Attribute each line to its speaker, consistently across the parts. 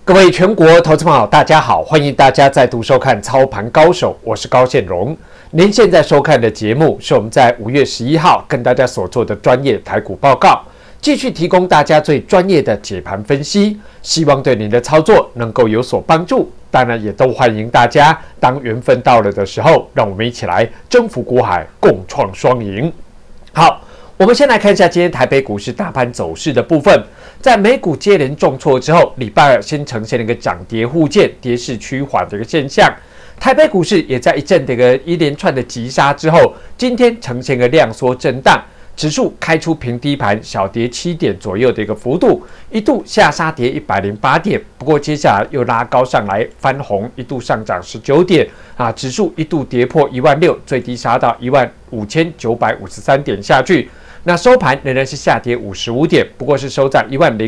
Speaker 1: 各位全国投资朋友，大家好，欢迎大家再度收看《操盘高手》，我是高宪荣。您现在收看的节目是我们在5月11号跟大家所做的专业台股报告，继续提供大家最专业的解盘分析，希望对您的操作能够有所帮助。当然，也都欢迎大家当缘分到了的时候，让我们一起来征服股海，共创双赢。好。我们先来看一下今天台北股市大盘走势的部分。在美股接连重挫之后，礼拜二先呈现了一个涨跌互见、跌势趋缓的一个现象。台北股市也在一阵的一连串的急杀之后，今天呈现一个量缩震荡，指数开出平低盘，小跌7点左右的一个幅度，一度下杀跌108点，不过接下来又拉高上来翻红，一度上涨19点指数一度跌破16000，最低杀到15953点下去。那收盘仍然是下跌55点，不过是收在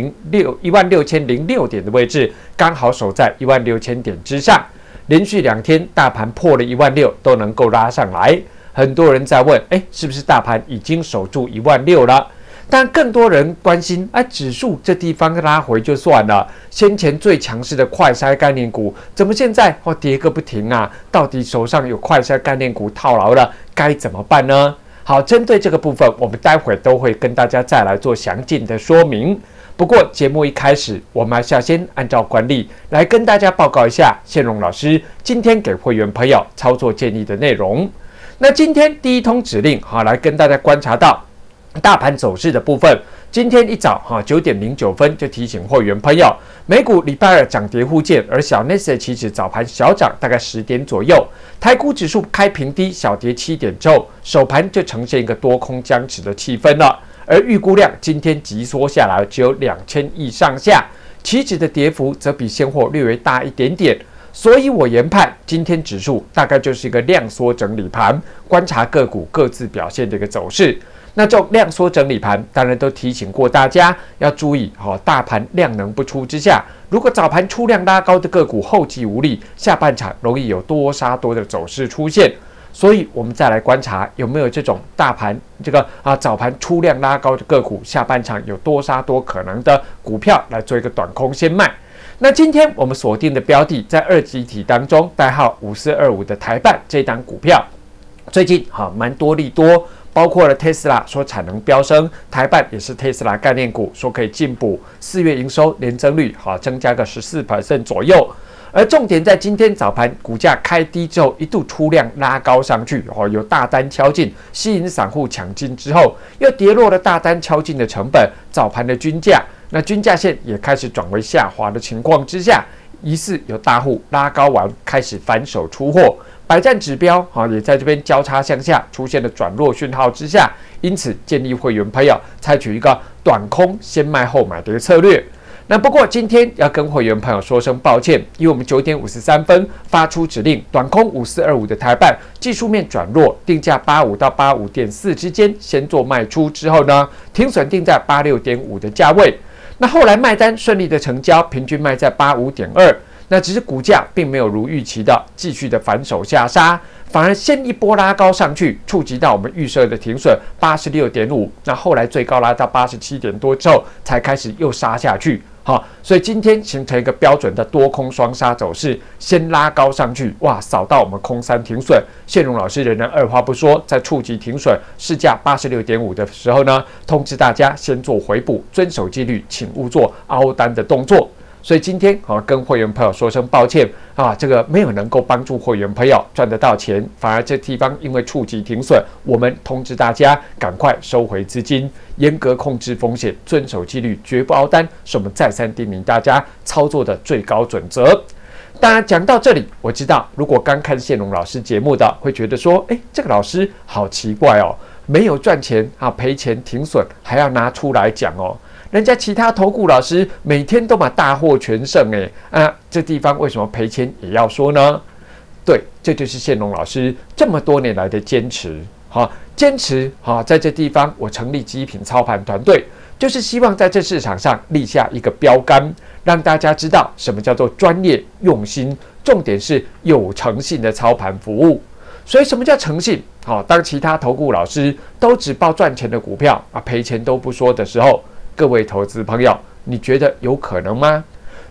Speaker 1: 16006点的位置，刚好守在16000点之上。连续2天大盘破了16000都能够拉上来，很多人在问，是不是大盘已经守住16000了？但更多人关心，指数这地方拉回就算了，先前最强势的快筛概念股，怎么现在跌个不停啊？到底手上有快筛概念股套牢了，该怎么办呢？好，针对这个部分，我们待会都会跟大家再来做详尽的说明。不过节目一开始，我们还是要先按照惯例来跟大家报告一下宪荣老师今天给会员朋友操作建议的内容。那今天第一通指令，来跟大家观察到大盘走势的部分。今天一早9点09分就提醒会员朋友，美股礼拜二涨跌互见，而小纳斯达克期指早盘小涨大概10点左右，台股指数开平低小跌7点之后，首盘就呈现一个多空僵持的气氛了。而预估量今天急缩下来，只有2000亿上下，期指的跌幅则比现货略微大一点点。所以我研判今天指数大概就是一个量缩整理盘，观察个股各自表现的一个走势。那这种量缩整理盘，当然都提醒过大家要注意，大盘量能不出之下，如果早盘出量拉高的个股后继无力，下半场容易有多杀多的走势出现。所以我们再来观察有没有这种大盘早盘出量拉高的个股，下半场有多杀多可能的股票来做一个短空先卖。那今天我们锁定的标的在二级体当中，代号5425的台半这档股票，最近蛮多利多。包括了特斯拉说产能飙升，台半也是特斯拉概念股，说可以进补4月营收年增率增加个14% 左右。而重点在今天早盘股价开低之后，一度出量拉高上去，有大单敲进，吸引散户抢进之后，又跌落了大单敲进的成本，早盘的均价，那均价线也开始转为下滑的情况之下，疑似有大户拉高完开始反手出货。百战指标也在这边交叉向下出现了转弱讯号之下，因此建议会员朋友采取一个短空先卖后买的策略。那不过今天要跟会员朋友说声抱歉，因为我们9点53分发出指令，短空5425的台半技术面转弱，定价85到85.4之间先做卖出之后呢，停损定在86.5的价位。那后来卖单顺利的成交，平均卖在85.2。那只是股价并没有如预期的继续的反手下杀，反而先一波拉高上去，触及到我们预设的停损86.5，那后来最高拉到87点多之后，才开始又杀下去。所以今天形成一个标准的多空双杀走势，先拉高上去，哇，扫到我们空3停损。宪荣老师仍然二话不说，在触及停损市价86.5的时候呢，通知大家先做回补，遵守纪律，请勿做凹单的动作。所以今天跟会员朋友说声抱歉这个没有能够帮助会员朋友赚得到钱，反而这地方因为触及停损，我们通知大家赶快收回资金，严格控制风险，遵守纪律，绝不凹单，是我们再三叮咛大家操作的最高准则。当然讲到这里，我知道如果刚看宪荣老师节目的，会觉得说，这个老师好奇怪没有赚钱赔钱停损还要拿出来讲人家其他投顾老师每天都把大获全胜这地方为什么赔钱也要说呢？对，这就是宪荣老师这么多年来的坚持。坚持在这地方我成立极品操盘团队，就是希望在这市场上立下一个标杆，让大家知道什么叫做专业用心，重点是有诚信的操盘服务。所以什么叫诚信？当其他投顾老师都只报赚钱的股票赔钱都不说的时候，各位投资朋友，你觉得有可能吗？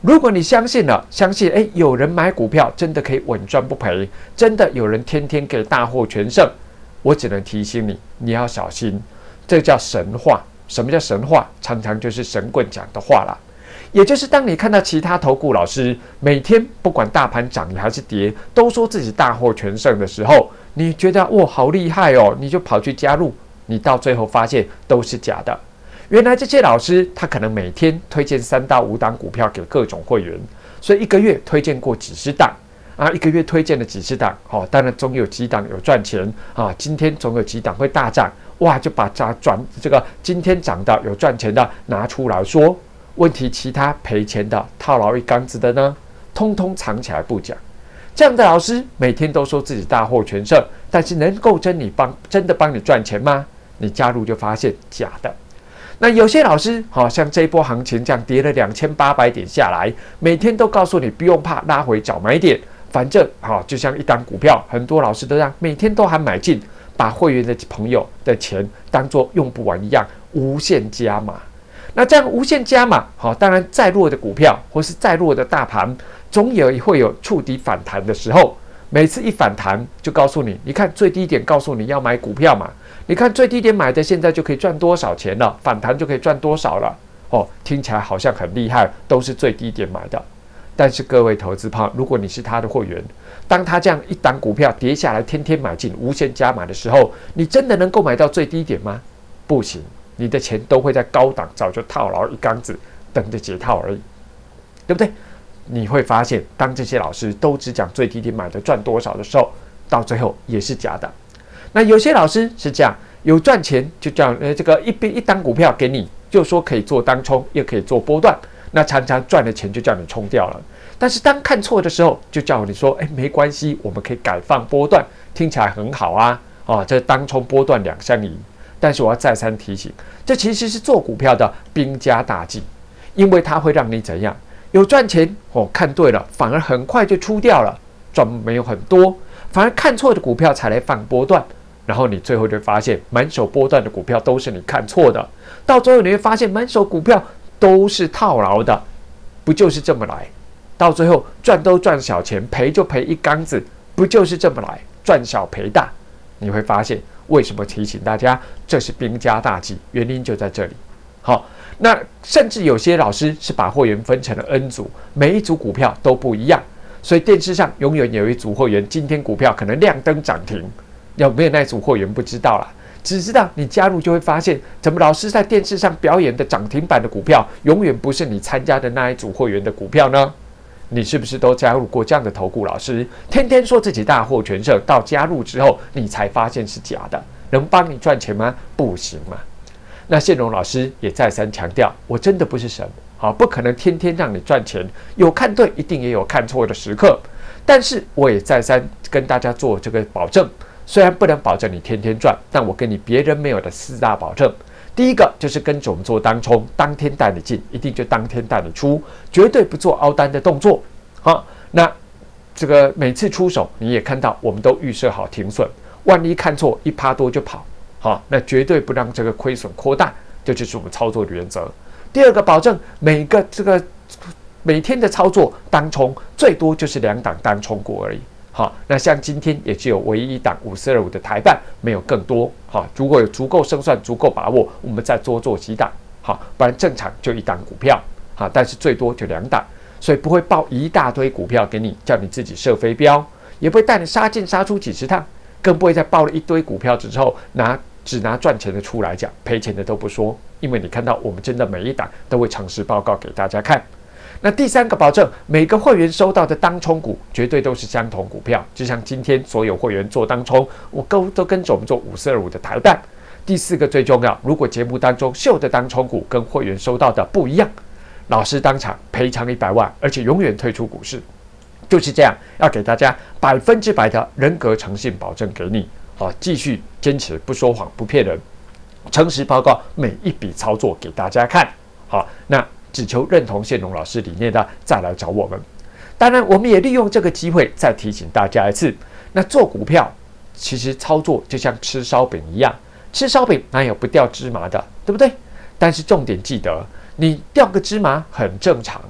Speaker 1: 如果你相信了，相信有人买股票真的可以稳赚不赔，真的有人天天给大获全胜，我只能提醒你，你要小心，这叫神话。什么叫神话？常常就是神棍讲的话啦。也就是当你看到其他投顾老师每天不管大盘涨还是跌，都说自己大获全胜的时候，你觉得哇好厉害哦，你就跑去加入，你到最后发现都是假的。原来这些老师他可能每天推荐3到5档股票给各种会员，所以一个月推荐过几十档啊，一个月推荐了几十档，当然总有几档有赚钱啊，今天总有几档会大涨，哇，就把这个今天涨的有赚钱的拿出来说。问题其他赔钱的套牢一缸子的呢，通通藏起来不讲。这样的老师每天都说自己大获全胜，但是能够真的帮你赚钱吗？你加入就发现假的。那有些老师像这一波行情这样跌了2800点下来，每天都告诉你不用怕，拉回找买点，反正就像一档股票，很多老师都这样，每天都喊买进，把会员的朋友的钱当作用不完一样，无限加码。那这样无限加码，当然再弱的股票或是再弱的大盘，总也会有触底反弹的时候。每次一反弹，就告诉你，你看最低点，告诉你要买股票嘛。你看最低点买的，现在就可以赚多少钱了，反弹就可以赚多少了。听起来好像很厉害，都是最低点买的。但是各位投资朋友，如果你是他的会员，当他这样一档股票跌下来，天天买进，无限加码的时候，你真的能够买到最低点吗？不行。你的钱都会在高档早就套牢一缸子，等着解套而已，对不对？你会发现，当这些老师都只讲最低点买的赚多少的时候，到最后也是假的。那有些老师是这样，有赚钱就叫这个一档股票给你，就说可以做当冲，也可以做波段，那常常赚了钱就叫你冲掉了。但是当看错的时候，就叫你说，没关系，我们可以改放波段，听起来很好啊，这当冲波段两相宜。但是我要再三提醒，这其实是做股票的兵家大忌，因为它会让你怎样？有赚钱看对了，反而很快就出掉了，赚没有很多，反而看错的股票才来放波段，然后你最后就发现满手波段的股票都是你看错的，到最后你会发现满手股票都是套牢的，不就是这么来？到最后赚都赚小钱，赔就赔一缸子，不就是这么来？赚小赔大，你会发现。为什么提醒大家这是兵家大忌？原因就在这里。好，那甚至有些老师是把会员分成了 N 组，每一组股票都不一样，所以电视上永远有一组会员，今天股票可能亮灯涨停，有没有那组会员不知道啦，只知道你加入就会发现，怎么老师在电视上表演的涨停板的股票，永远不是你参加的那一组会员的股票呢？你是不是都加入过这样的投顾老师？天天说自己大获全胜，到加入之后，你才发现是假的，能帮你赚钱吗？不行嘛。那宪荣老师也再三强调，我真的不是神，不可能天天让你赚钱，有看对，一定也有看错的时刻。但是我也再三跟大家做这个保证，虽然不能保证你天天赚，但我给你别人没有的4大保证。第一个就是跟着我们做当冲，当天带你进，一定就当天带你出，绝对不做凹单的动作。好，那这个每次出手你也看到，我们都预设好停损，万一看错1%多就跑。好，那绝对不让这个亏损扩大，这就是我们操作的原则。第二个保证，每天的操作当冲最多就是2档当冲股而已。好，那像今天也只有唯一一档5425的台半，没有更多。好，如果有足够胜算、足够把握，我们再多做几档。好，不然正常就1档股票。好，但是最多就2档，所以不会报一大堆股票给你，叫你自己设飞镖，也不会带你杀进杀出几十趟，更不会在报了一堆股票之后只拿赚钱的出来讲，赔钱的都不说，因为你看到我们真的每一档都会诚实报告给大家看。那第3个保证，每个会员收到的当冲股绝对都是相同股票，就像今天所有会员做当冲，我都跟着我们做5425的台半。第4个最重要，如果节目当中秀的当冲股跟会员收到的不一样，老师当场赔偿100万，而且永远退出股市。就是这样，要给大家100%的人格诚信保证给你。好，继续坚持不说谎、不骗人，诚实报告每一笔操作给大家看。好，那只求认同宪荣老师理念的，再来找我们。当然，我们也利用这个机会再提醒大家一次：那做股票其实操作就像吃烧饼一样，吃烧饼哪有不掉芝麻的，对不对？但是重点记得，你掉个芝麻很正常，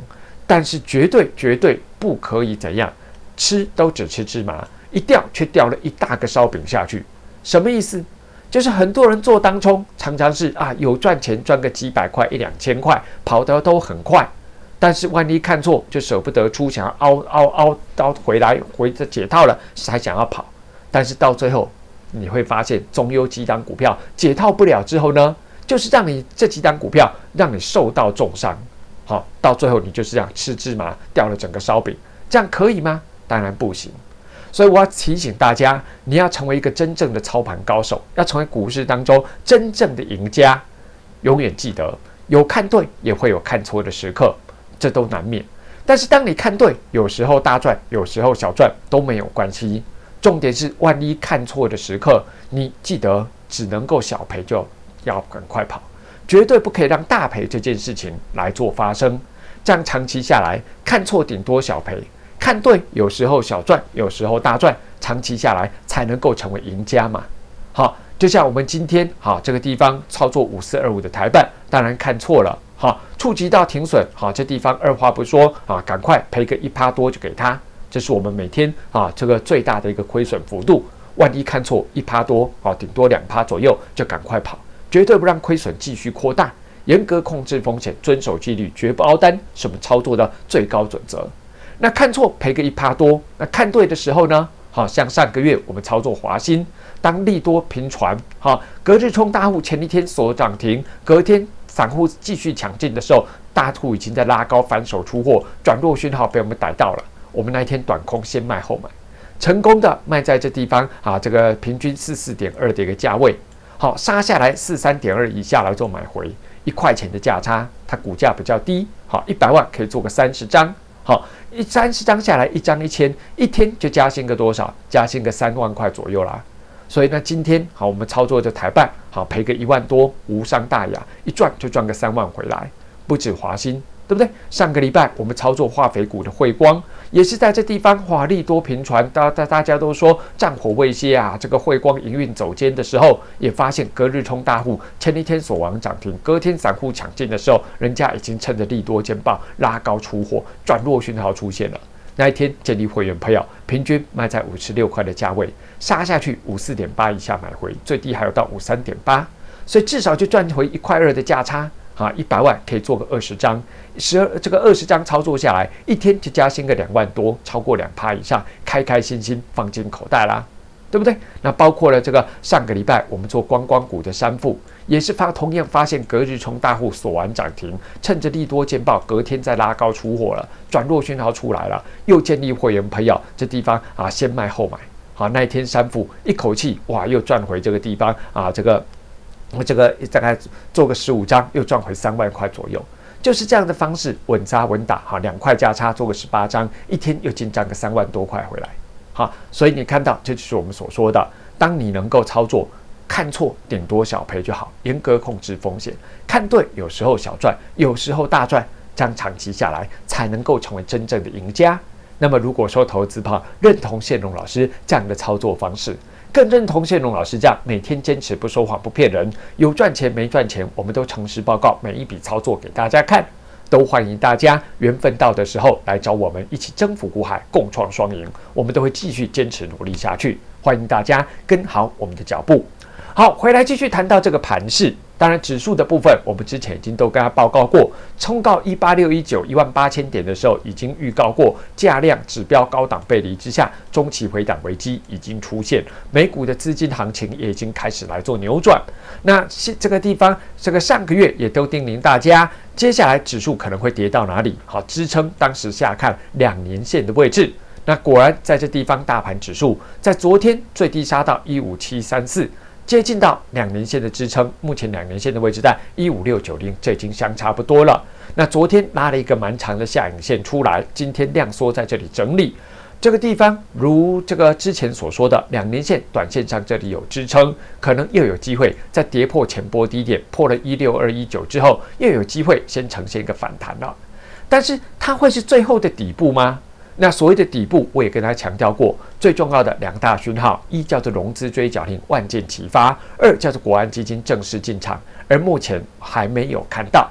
Speaker 1: 但是绝对不可以怎样，吃都只吃芝麻，一掉却掉了一大个烧饼下去。什么意思？就是很多人做当冲，常常是有赚钱，赚个几百块、1-2千块，跑得都很快。但是万一看错，就舍不得出，想要凹到回着解套了，才想要跑。但是到最后，你会发现，总有几档股票解套不了之后呢，就是让你这几档股票让你受到重伤。好，到最后你就是这样吃芝麻掉了整个烧饼，这样可以吗？当然不行。所以我要提醒大家，你要成为一个真正的操盘高手，要成为股市当中真正的赢家。永远记得，有看对也会有看错的时刻，这都难免。但是当你看对，有时候大赚，有时候小赚都没有关系。重点是，万一看错的时刻，你记得只能够小赔，就要赶快跑，绝对不可以让大赔这件事情来做发生。这样长期下来，看错顶多小赔。看对，有时候小赚，有时候大赚，长期下来才能够成为赢家嘛。好，就像我们今天这个地方操作5425的台半，当然看错了，触及到停损，这地方二话不说赶快赔个1%多就给他，这是我们每天这个最大的一个亏损幅度。万一看错1%多顶多2%左右，就赶快跑，绝对不让亏损继续扩大，严格控制风险，遵守纪律，绝不凹单，是我们操作的最高准则。那看错赔个1%多，那看对的时候呢？像上个月我们操作华新，当利多频传，隔日冲大户前一天锁涨停，隔天散户继续抢进的时候，大户已经在拉高反手出货，转弱讯号被我们逮到了。我们那一天短空先卖后买，成功的卖在这地方这个平均44.2的一个价位，杀下来43.2以下来做买回，1块钱的价差，它股价比较低，100万可以做个30张。30张下来，1张1000，一天就加薪个多少？加薪个3万块左右啦。所以呢，今天我们操作的台半，赔个1万多，无伤大雅，一赚就赚个3万回来。不止华新，对不对？上个礼拜我们操作化肥股的汇光，也是在这地方利多频传，大家都说战火未歇这个汇光营运走坚的时候，也发现隔日冲大户前一天锁王涨停，隔天散户抢进的时候，人家已经趁着利多见报拉高出货，转弱讯号出现了。那一天建立会员朋友平均卖在56块的价位，杀下去54.8以下买回，最低还有到53.8，所以至少就赚回1块2的价差。100万可以做个20张，这个20张操作下来，一天就加薪个2万多，超过2%以上，开开心心放进口袋啦，对不对？那包括了这个上个礼拜我们做观光股的三富，也是同样发现隔日冲大户锁完涨停，趁着利多见报，隔天再拉高出货了，转弱讯号出来了，又建立会员朋友这地方先卖后买，那一天三富一口气又赚回这个地方这个大概做个15张，又赚回3万块左右，就是这样的方式，稳扎稳打，2块价差做个18张，一天又进账个3万多块回来。所以你看到，这就是我们所说的，当你能够操作，看错顶多小赔就好，严格控制风险，看对有时候小赚，有时候大赚，这样长期下来才能够成为真正的赢家。那么如果说投资朋友认同谢龙老师这样的操作方式，更认同谢龙老师这样每天坚持不说谎不骗人，有赚钱没赚钱我们都诚实报告每一笔操作给大家看，都欢迎大家缘分到的时候来找我们一起征服股海，共创双赢，我们都会继续坚持努力下去，欢迎大家跟好我们的脚步。好，回来继续谈到这个盘势。当然，指数的部分，我们之前已经都跟他报告过，冲到18619 18000点的时候，已经预告过价量指标高档背离之下，中期回档危机已经出现，美股的资金行情也已经开始来做扭转。那这个地方，这个上个月也都叮咛大家，接下来指数可能会跌到哪里？好，支撑当时下看2年线的位置。那果然在这地方，大盘指数在昨天最低杀到15734。接近到2年线的支撑，目前2年线的位置在15690，这已经相差不多了。那昨天拉了一个蛮长的下影线出来，今天量缩在这里整理。这个地方如这个之前所说的2年线短线上这里有支撑，可能又有机会在跌破前波低点，破了16219之后，又有机会先呈现一个反弹了。但是它会是最后的底部吗？那所谓的底部，我也跟大家强调过，最重要的2大讯号，一叫做融资追缴令万箭齐发，2叫做国安基金正式进场，而目前还没有看到。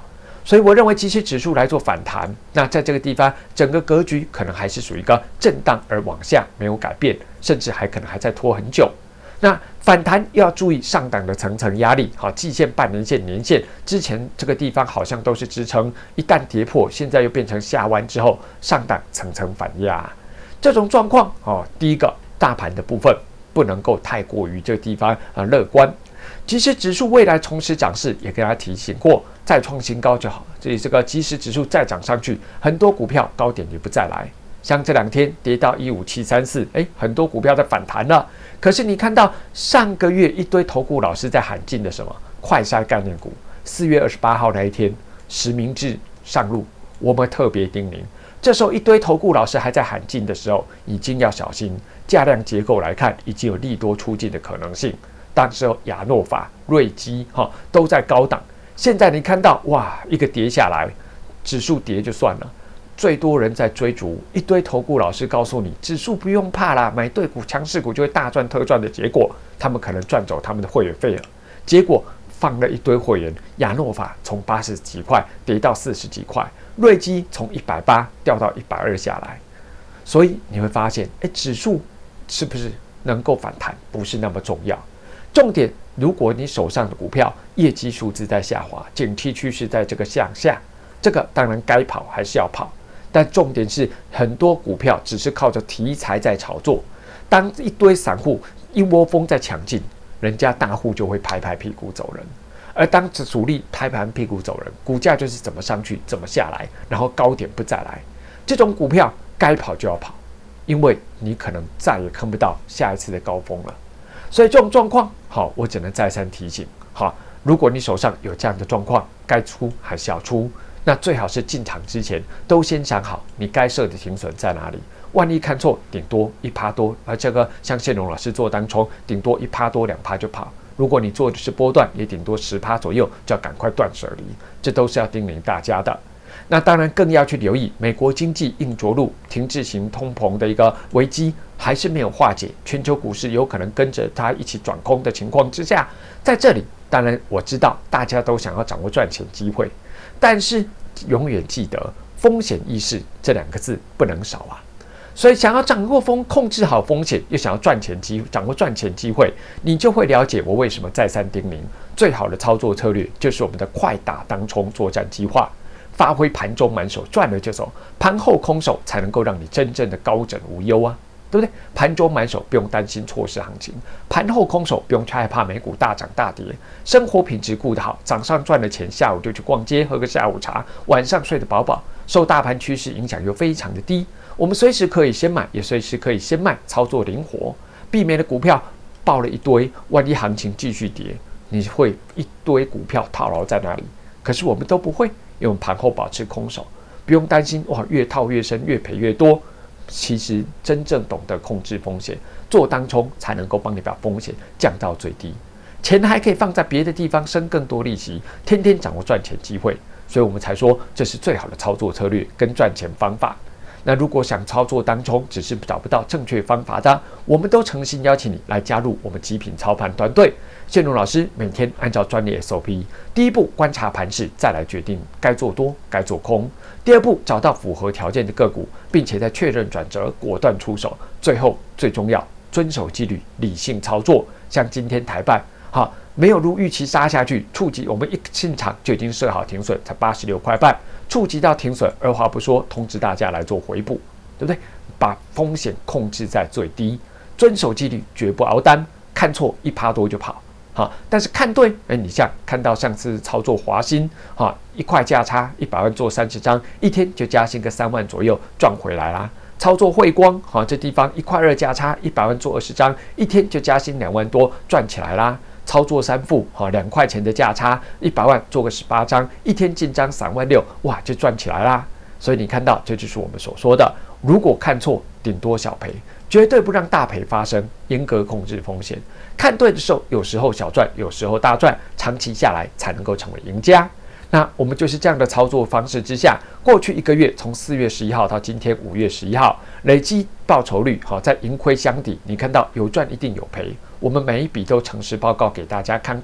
Speaker 1: 所以我认为即使指数来做反弹，那在这个地方整个格局可能还是属于一个震荡而往下，没有改变，甚至可能还在拖很久。那反弹要注意上档的层层压力，好，季线、半年线、年线之前这个地方好像都是支撑，一旦跌破，现在又变成下弯之后，上档层层反压，这种状况，第一个大盘的部分不能够太过于这个地方乐观。即使指数未来重拾涨势，也跟大家提醒过，再创新高就好。所以这个即使指数再涨上去，很多股票高点也不再来。像这2天跌到15734，很多股票在反弹了。可是你看到上个月一堆投顾老师在喊进的什么快筛概念股，4月28号那一天，实名制上路，我们特别叮咛，这时候一堆投顾老师还在喊进的时候，已经要小心，价量结构来看，已经有利多出尽的可能性。当时候亚诺法、瑞基都在高档，现在你看到哇，一个跌下来，指数跌就算了。最多人在追逐，一堆投顾老师告诉你，指数不用怕啦，买对股、强势股就会大赚特赚的结果，他们可能赚走他们的会员费了。结果放了一堆会员，亚诺法从80几块跌到40几块，瑞基从180掉到120下来。所以你会发现，指数是不是能够反弹，不是那么重要。重点，如果你手上的股票业绩数字在下滑，景气趋势在这个向下，这个当然该跑还是要跑。但重点是，很多股票只是靠着题材在炒作。当一堆散户一窝蜂在抢进，人家大户就会拍拍屁股走人。而当主力拍拍屁股走人，股价就是怎么上去怎么下来，然后高点不再来。这种股票该跑就要跑，因为你可能再也看不到下一次的高峰了。所以这种状况，好，我只能再三提醒，好，如果你手上有这样的状况，该出还是要出。那最好是进场之前都先想好你该设的停损在哪里，万一看错，顶多1%多，而这个像谢龙老师做当冲，顶多1%多2%就跑。如果你做的是波段，也顶多10%左右，就要赶快断舍离，这都是要叮咛大家的。那当然更要去留意美国经济硬着陆、停滞型通膨的一个危机还是没有化解，全球股市有可能跟着它一起转空的情况之下，在这里当然我知道大家都想要掌握赚钱机会，但是永远记得风险意识这2个字不能少啊。所以想要掌握控制好风险，又想要掌握赚钱机会，你就会了解我为什么再三叮咛，最好的操作策略就是我们的快打当冲作战计划。发挥盘中满手，赚了就走，盘后空手才能够让你真正的高枕无忧啊，对不对？盘中满手不用担心错失行情，盘后空手不用去害怕美股大涨大跌，生活品质顾得好，早上赚了钱，下午就去逛街喝个下午茶，晚上睡得饱饱，受大盘趋势影响又非常的低。我们随时可以先买，也随时可以先卖，操作灵活，避免了股票爆了一堆，万一行情继续跌，你会一堆股票套牢在那里。可是我们都不会，因为我们盘后保持空手，不用担心哇，越套越深，越赔越多。其实真正懂得控制风险，做当冲才能够帮你把风险降到最低，钱还可以放在别的地方生更多利息，天天掌握赚钱机会。所以我们才说这是最好的操作策略跟赚钱方法。那如果想操作当冲，只是找不到正确方法的，我们都诚心邀请你来加入我们极品操盘团队。谢龙老师每天按照专业 SOP， 第一步观察盘势，再来决定该做多该做空；第二步找到符合条件的个股，并且在确认转折果断出手；最后最重要，遵守纪律，理性操作。像今天台办，没有如预期杀下去，触及我们一进场就已经设好停损，才86块半，触及到停损，二话不说通知大家来做回补，对不对？把风险控制在最低，遵守纪律，绝不熬单，看错1%多就跑。但是看对，你像看到上次操作华兴，1块价差100万做30张，一天就加薪个3万左右，赚回来啦。操作汇光，这地方1块2价差100万做20张，一天就加薪2万多，赚起来啦。操作三富，2块钱的价差100万做个18张，一天进张3万6，哇，就赚起来啦。所以你看到，这就是我们所说的，如果看错，顶多小赔，绝对不让大赔发生，严格控制风险。看对的时候，有时候小赚，有时候大赚，长期下来才能够成为赢家。那我们就是这样的操作方式之下，过去1个月，从4月11号到今天5月11号，累积报酬率在盈亏相抵，你看到有赚一定有赔。我们每一笔都诚实报告给大家看过，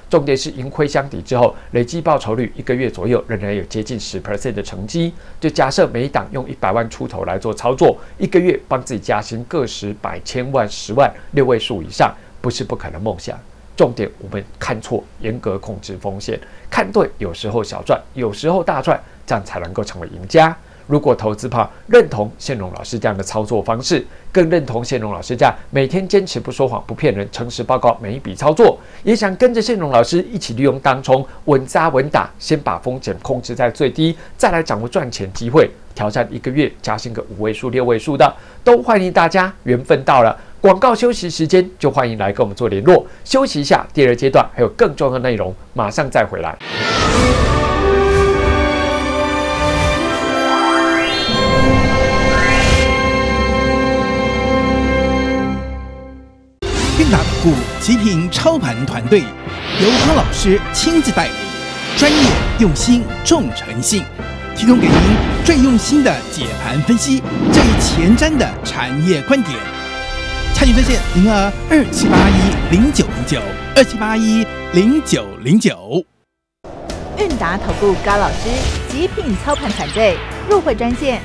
Speaker 1: 重点是盈亏相抵之后，累计报酬率1个月左右仍然有接近10% 的成绩。就假设每一档用100万出头来做操作，1个月帮自己加薪个十百千万10万6位数以上，不是不可能梦想。重点我们看错，严格控制风险，看对，有时候小赚，有时候大赚，这样才能够成为赢家。如果投资派认同宪荣老师这样的操作方式，更认同宪荣老师这样每天坚持不说谎、不骗人、诚实报告每一笔操作，也想跟着宪荣老师一起利用当冲稳扎稳打，先把风险控制在最低，再来掌握赚钱机会，挑战1个月加薪个5位数、6位数的，都欢迎大家。缘分到了，广告休息时间就欢迎来跟我们做联络。休息一下，第2阶段还有更重要的内容，马上再回来。
Speaker 2: 韵达投顾极品操盘团队由汤老师亲自带领，专业用心重诚信，提供给您最用心的解盘分析，最前瞻的产业观点。参与专线02-2781-0909，2781-0909。
Speaker 3: 韵达投顾高老师极品操盘团队入会专线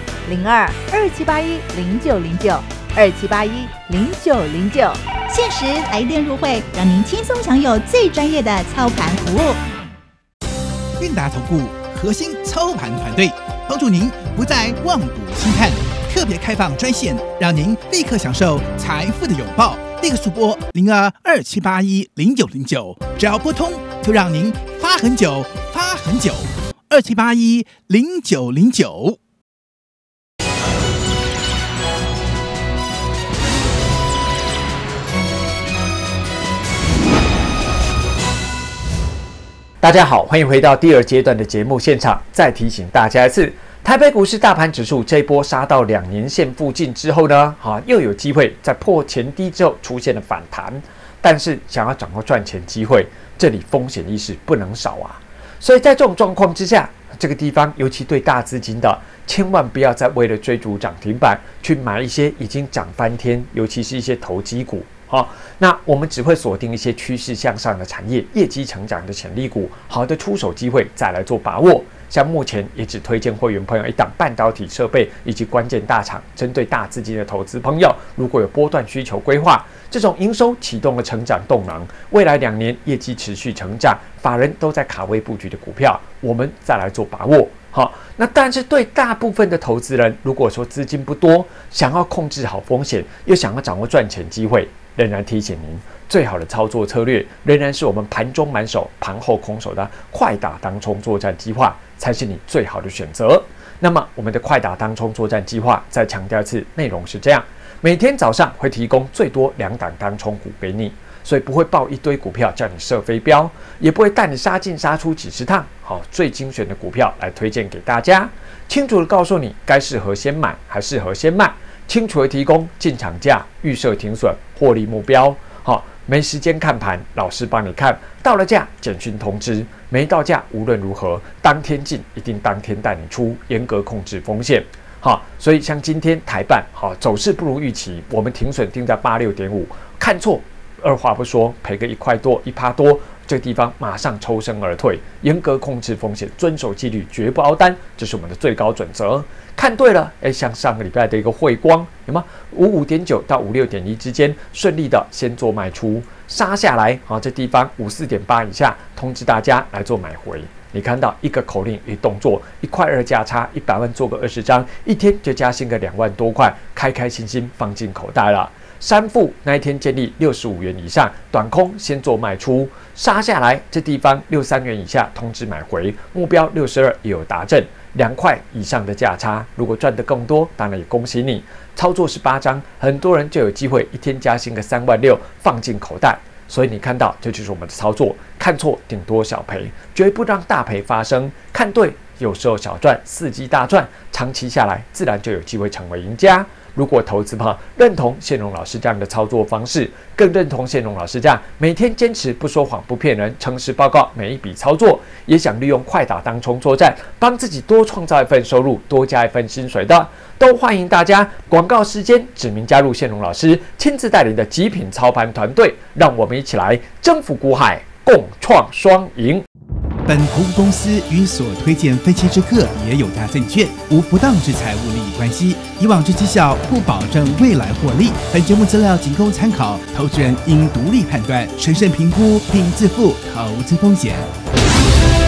Speaker 3: 02-2781-0909，2781-0909。
Speaker 4: 限时来电入会，让您轻松享有最专业的操盘服务。
Speaker 2: 韵达投顾核心操盘团队，帮助您不再望赌兴叹，特别开放专线，让您立刻享受财富的拥抱。立刻速拨02-2781-0909，只要拨通，就让您发很久，发很久。2781-0909。
Speaker 1: 大家好，欢迎回到第2阶段的节目现场。再提醒大家一次，台北股市大盘指数这一波杀到2年线附近之后呢，又有机会在破前低之后出现了反弹。但是想要掌握赚钱机会，这里风险意识不能少啊。所以在这种状况之下，这个地方尤其对大资金的，千万不要再为了追逐涨停板去买一些已经涨翻天，尤其是一些投机股。那我们只会锁定一些趋势向上的产业、业绩成长的潜力股，好的出手机会再来做把握。像目前也只推荐会员朋友一档半导体设备以及关键大厂，针对大资金的投资朋友，如果有波段需求规划，这种营收启动了成长动能，未来2年业绩持续成长，法人都在卡位布局的股票，我们再来做把握。那但是对大部分的投资人，如果说资金不多，想要控制好风险，又想要掌握赚钱机会，仍然提醒您，最好的操作策略仍然是我们盘中满手、盘后空手的快打当冲作战计划，才是你最好的选择。那么我们的快打当冲作战计划，再强调一次，内容是这样：每天早上会提供最多2档当冲股给你，所以不会报一堆股票叫你射飞镖，也不会带你杀进杀出几十趟。最精选的股票来推荐给大家，清楚的告诉你该适合先买还适合先卖，清楚的提供进场价、预设停损、获利目标。没时间看盘，老师帮你看，到了价简讯通知，没到价无论如何当天进，一定当天带你出，严格控制风险。所以像今天台半走势不如预期，我们停损定在86.5，看错二话不说赔个1块多1%多，这个地方马上抽身而退，严格控制风险，遵守纪律，绝不凹单，这是我们的最高准则。看对了，像上个礼拜的一个汇光，有吗？55.9到56.1之间顺利的先做卖出，杀下来，这地方54.8以下，通知大家来做买回。你看到一个口令一动作，1块2价差，100万做个20张，一天就加薪个2万多块，开开心心放进口袋了。三富那一天建立65元以上，短空先做卖出，杀下来这地方63元以下通知买回，目标62也有达阵，2块以上的价差，如果赚得更多，当然也恭喜你。操作18张，很多人就有机会一天加薪个3万6放进口袋。所以你看到，这就是我们的操作，看错顶多小赔，绝不让大赔发生；看对，有时候小赚，伺机大赚，长期下来自然就有机会成为赢家。如果投资朋认同宪荣老师这样的操作方式，更认同宪荣老师这样每天坚持不说谎、不骗人、诚实报告每一笔操作，也想利用快打当冲作战，帮自己多创造一份收入，多加一份薪水的，都欢迎大家。广告时间，指名加入宪荣老师亲自带领的极品操盘团队，让我们一起来征服股海， 共创双赢。
Speaker 2: 本投顾公司与所推荐分期之客也有价证券无不当之财务利益关系，以往之绩效不保证未来获利。本节目资料仅供参考，投资人应独立判断、审慎评估并自负投资风险。